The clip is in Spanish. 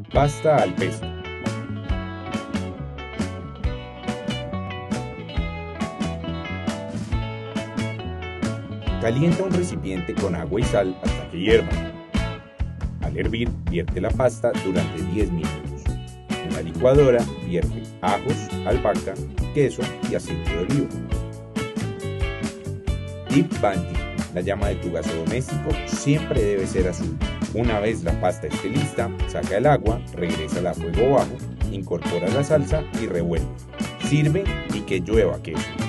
Pasta al pesto. Calienta un recipiente con agua y sal hasta que hierva. Al hervir, vierte la pasta durante 10 minutos. En la licuadora, vierte ajos, albahaca, queso y aceite de oliva. Tip Banti: la llama de tu gaso doméstico siempre debe ser azul. Una vez la pasta esté lista, saca el agua, regrésala a fuego bajo, incorpora la salsa y revuelve. Sirve y que llueva queso.